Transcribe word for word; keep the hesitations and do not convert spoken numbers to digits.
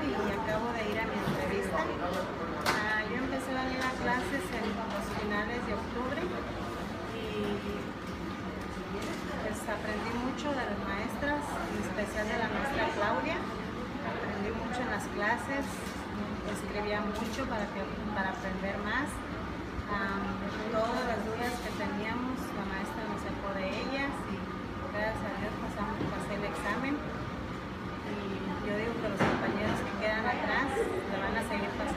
y acabo de ir a mi entrevista. Uh, yo empecé a ir a clases en los finales de octubre y pues aprendí mucho de las maestras, en especial de la maestra Claudia. Aprendí mucho en las clases, escribía mucho para, que, para aprender más. Um, todas las dudas que teníamos, la maestra nos sacó de ellas y gracias a Dios pasamos, pasé el examen. Y yo digo que los compañeros que quedan atrás le van a seguir pasando.